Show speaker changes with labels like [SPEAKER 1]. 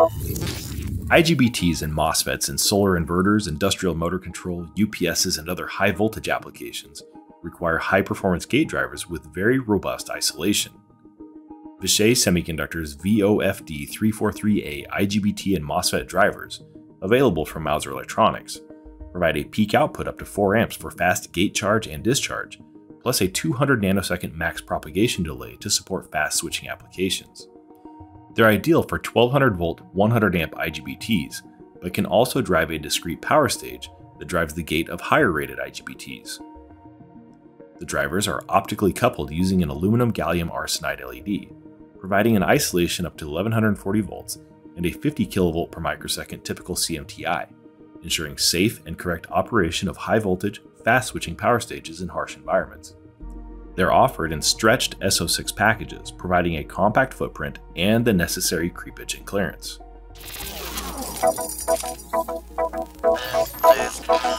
[SPEAKER 1] IGBTs and MOSFETs in solar inverters, industrial motor control, UPSs, and other high-voltage applications require high-performance gate drivers with very robust isolation. Vishay Semiconductors VOFD343A IGBT and MOSFET drivers, available from Mouser Electronics, provide a peak output up to 4 amps for fast gate charge and discharge, plus a 200 nanosecond max propagation delay to support fast switching applications. They're ideal for 1200 volt 100 amp IGBTs, but can also drive a discrete power stage that drives the gate of higher rated IGBTs. The drivers are optically coupled using an aluminum gallium arsenide LED, providing an isolation up to 1140 volts and a 50 kilovolt per microsecond typical CMTI, ensuring safe and correct operation of high voltage, fast switching power stages in harsh environments. They're offered in stretched SO6 packages, providing a compact footprint and the necessary creepage and clearance.